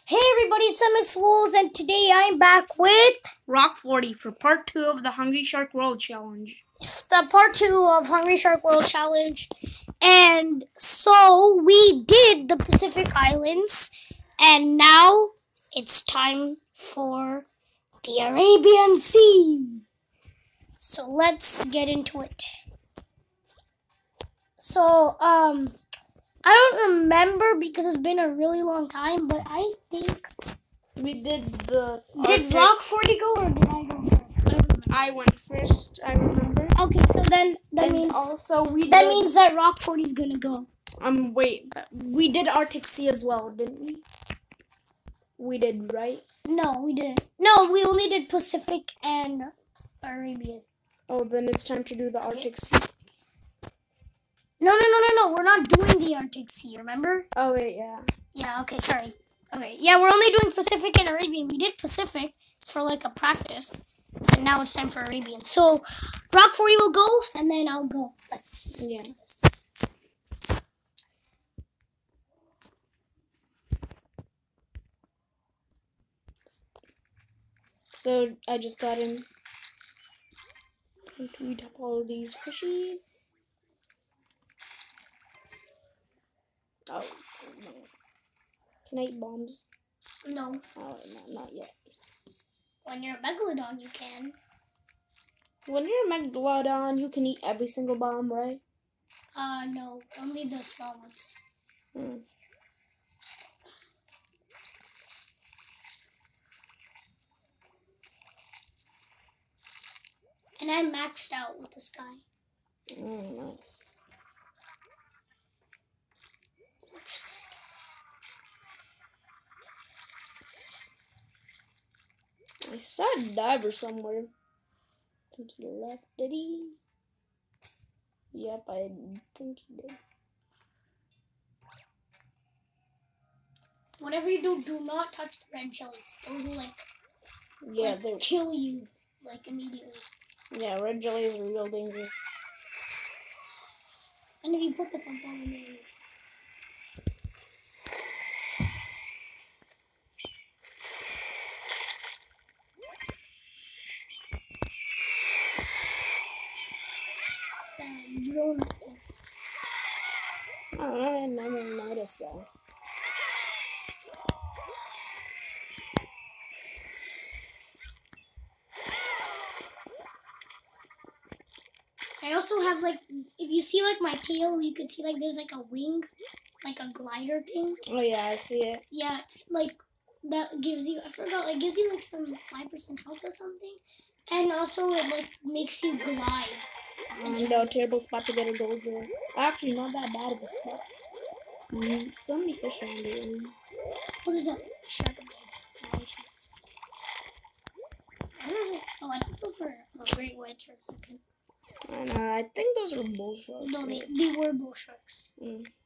Hey everybody, it's MX Wolves, and today I'm back with Rock 40 for part 2 of the Hungry Shark World Challenge. the part 2 of Hungry Shark World Challenge. And so we did the Pacific Islands, and now it's time for the Arabian Sea. So let's get into it. So, I don't remember because it's been a really long time, but I think We did the... Did Rock 40 go or did I go first? I went first, I remember. Okay, so then that And means also we that did... means that Rock 40 is gonna go. Wait. We did Arctic Sea as well, didn't we? We did, right? No, we didn't. No, we only did Pacific and Arabian. Oh, then it's time to do the Arctic Sea. No. We're not doing the Arctic Sea, remember? Oh, wait, yeah. Yeah, okay, sorry. Okay, yeah, we're only doing Pacific and Arabian. We did Pacific for like a practice, and now it's time for Arabian. So, Rock 40 will go, and then I'll go. Let's do this. So, I just got in. Time to eat up all these fishies. Oh, no. Can I eat bombs? No, Oh, no, not yet. when you're a megalodon, you can. When you're a megalodon, you can eat every single bomb, right? No, only the small ones. And I'm maxed out with this guy. Nice. I saw a diver somewhere. To the left, did he? Yep, I think he did. Whatever you do, do not touch the red jellies. Those will Yeah, they kill you immediately. Yeah, red jellies are real dangerous. And if you put the fun ball in there. I never noticed that. I also have if you see my tail, you can see there's a wing, like a glider thing. Oh yeah, I see it. Yeah, that gives you, I forgot, it gives you some 5% health or something. And also it makes you glide. No, terrible spot to get a gold rare. Actually, not that bad of a spot. So many fish around here. Oh, there's a shark. Oh, I thought those were great white sharks. I think those are bull sharks. No, they were bull sharks.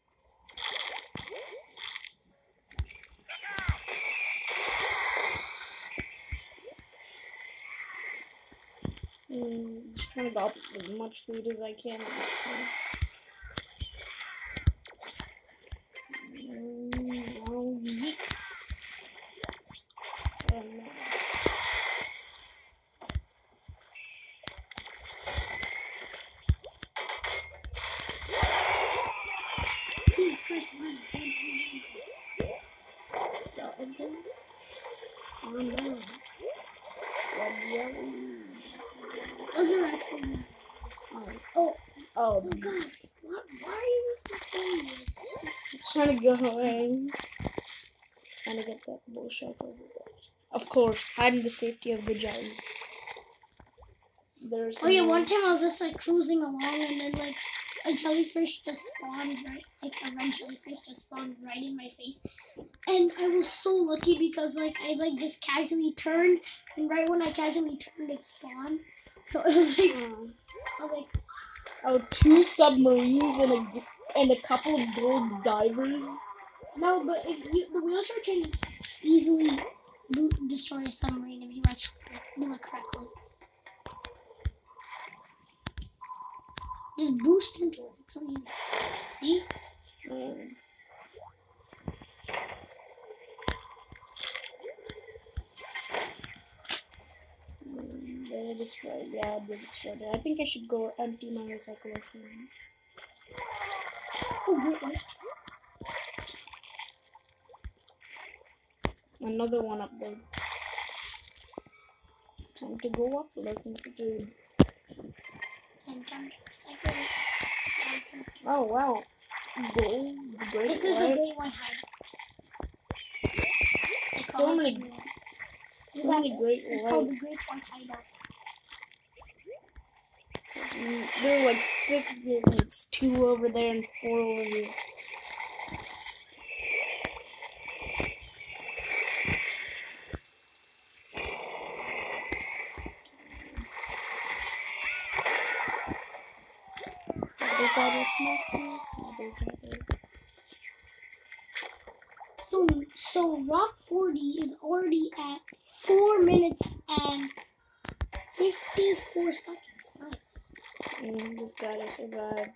Just trying to go up as much food as I can at this point. Jesus Christ, those are actually. Oh gosh, why are you just doing this? He's trying to go away. Trying to get that bull shark over there. Of course, hiding the safety of the jellies. Oh yeah, one time I was just cruising along and then a jellyfish just spawned right, a red jellyfish just spawned right in my face. And I was so lucky because I just casually turned, and right when I casually turned it spawned. So it was I was like, oh, 2 submarines and a couple of gold divers. No, but the whale shark can easily destroy a submarine if you actually do it correctly. Just boost into it. It's so easy. See? destroyed. Yeah, they destroyed it. I think I should go empty my recycler can. Oh, great white. Another one up there. Time to go up looking for food. And time to recycle it. Oh wow. Gold, great This is the white. great white hide. So many great It's white. called the great white hideout. There are like 6 it's 2 over there and 4 over here. So Rock 40 is already at 4 minutes and 54 seconds. Nice. Just gotta survive.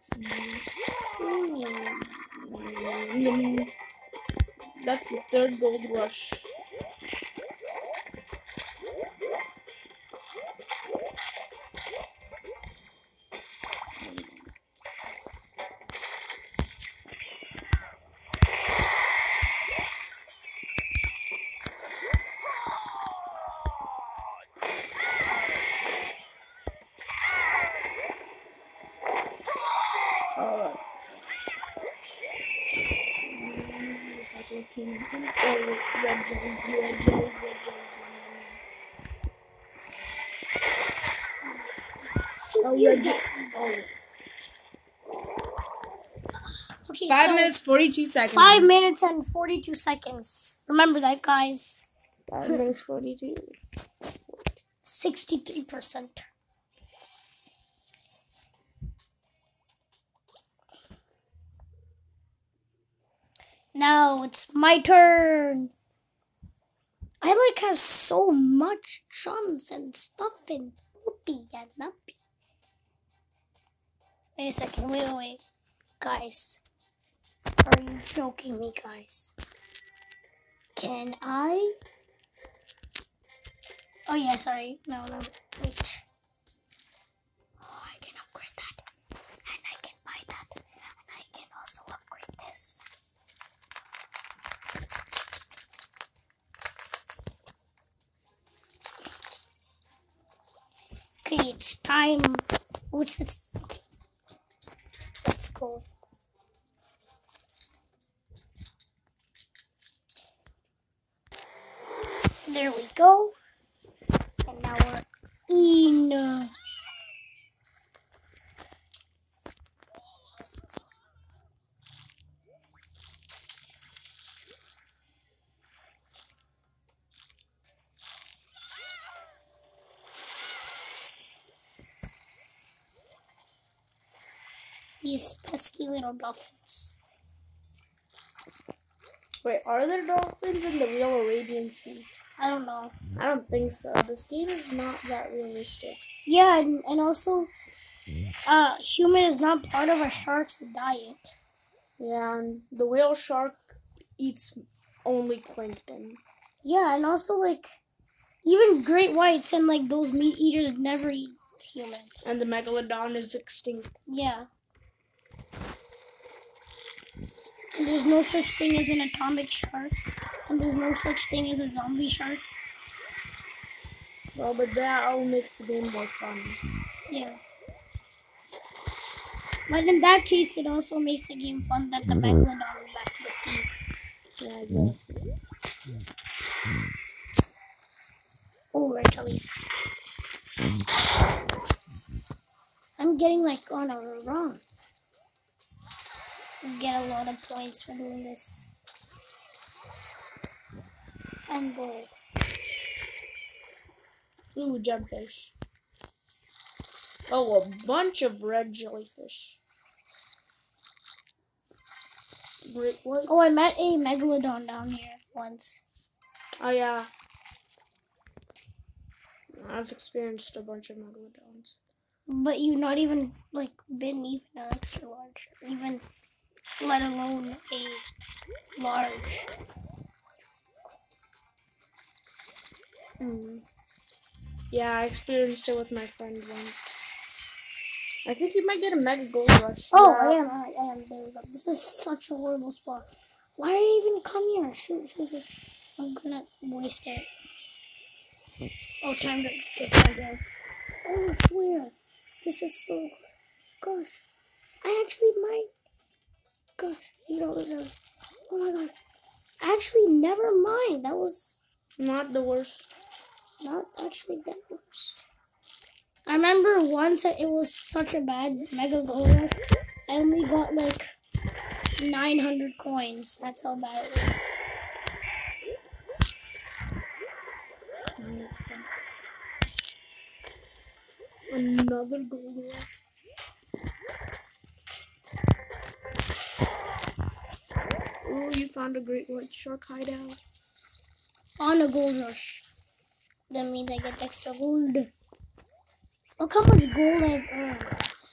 That's the 3rd gold rush. Oh, that's recycle king. Oh, red jellies. Oh, red jellies. Oh. Okay, 5 so minutes, 42 seconds. 5 minutes and 42 seconds. Remember that, guys. 5 minutes, 42. 63%. Now it's my turn. I have so much chums and stuff in Poopy and Nuppy. Wait a second, wait. Guys, are you joking me, guys? Can I? Oh yeah, sorry. No, wait. Oh, I can upgrade that. And I can buy that. And I can also upgrade this. Okay, it's time. What's this? Okay. Let's go. There we go. And now we're in. These pesky little dolphins. Wait, are there dolphins in the real Arabian Sea? I don't know. I don't think so. This game is not that realistic. Yeah, and also, human is not part of a shark's diet. Yeah, and the whale shark eats only plankton. Yeah, and also, even great whites and, those meat eaters never eat humans. And the megalodon is extinct. Yeah. And there's no such thing as an atomic shark. And there's no such thing as a zombie shark. Well, but that all makes the game more fun. Yeah. But in that case, it also makes the game fun that the megalodon is back to the sea. Yeah, I guess. Oh, red jellies. I'm getting on a run. Get a lot of points for doing this. And gold. Ooh, jumfish. Oh, a bunch of red jellyfish. Great whites. Oh, I met a megalodon down here once. Oh, yeah. I've experienced a bunch of megalodons. But you've not even, been even an extra large. Even, let alone a large. Yeah, I experienced it with my friend once. I think you might get a Mega Gold Rush. Oh, Yeah. I am. There we go. This is such a horrible spot. Why did I even come here? Shoot. I'm gonna waste it. Oh, time to get my game. Oh, it's weird. This is so good. Gosh. I actually might. Gosh, eat all the drugs. Oh my god. Actually, never mind. That was Not the worst. not actually that worst. I remember once it was such a bad Mega Gold Rush. I only got like 900 coins. That's how bad it was. Another Gold Rush. Oh, you found a great white shark hideout. On a Gold Rush. That means I get extra gold. Look how much gold I've earned.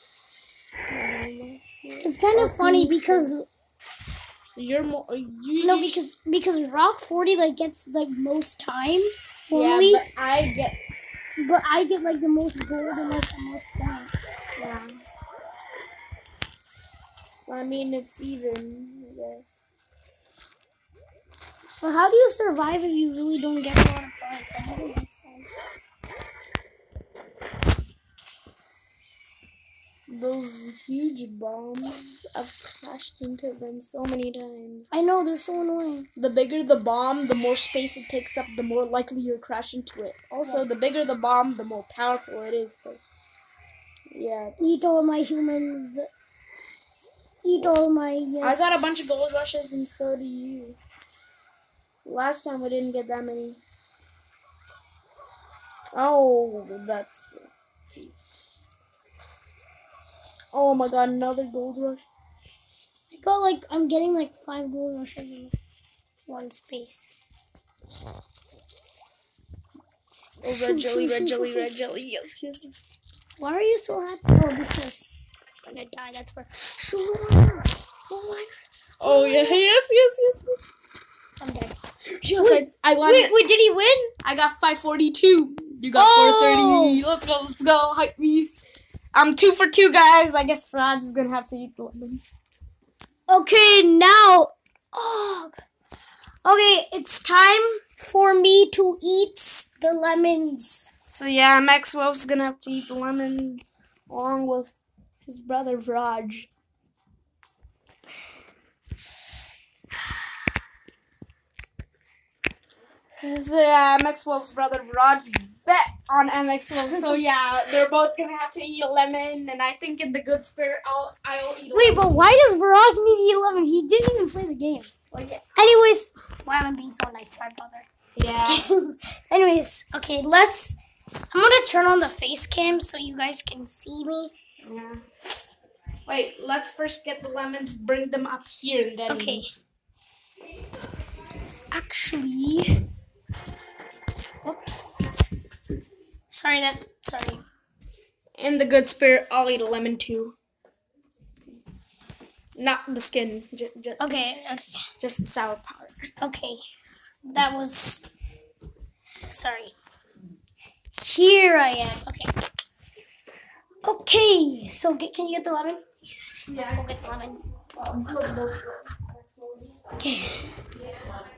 It's kind of funny because You're more. no, because Rock 40 like gets like most time. Yeah, Only, but I get like the most gold and like the most points. Yeah. So, I mean, it's even, I guess. But how do you survive if you really don't get a lot of points? That doesn't make sense. Those huge bombs, I've crashed into them so many times. I know, they're so annoying. The bigger the bomb, the more space it takes up, the more likely you'll crash into it. Also, Yes. the bigger the bomb, the more powerful it is. So, yeah. Eat all my humans. Eat all my. Yes. I got a bunch of gold rushes, and so do you. Last time I didn't get that many. Oh, that's. Oh my god, another gold rush. I got like, I'm getting like 5 gold rushes in one space. Oh, red jelly, red jelly, red jelly. Yes, yes, yes. Why are you so happy? Oh, because I'm gonna die. That's where. Oh my god. Oh, yeah, yes. I'm dead. Yes, I won. Wait, did he win? I got 542. You got 430. Let's go. Hype beast. I'm 2 for 2, guys. I guess Raj is gonna have to eat the lemon. Okay, now. Oh. Okay, it's time for me to eat the lemons. So yeah, Maxwell's gonna have to eat the lemon along with his brother Raj. So yeah, Maxwell's brother Raj bet on MXwell. So yeah, they're both gonna have to eat a lemon, and I think in the good spirit, I'll eat. Wait, but why does Viraj need to eat 11? He didn't even play the game. Well, yeah. Anyways, why am I being so nice to my brother? Yeah. Anyways, okay, I'm gonna turn on the face cam so you guys can see me. Yeah. Wait, let's first get the lemons, bring them up here, and then. Okay. Actually, oops. Sorry. In the good spirit, I'll eat a lemon too. Not the skin, Okay. just the sour part. Okay. That was. Sorry. Here I am. Okay. So can you get the lemon? Let's go get the lemon. Okay.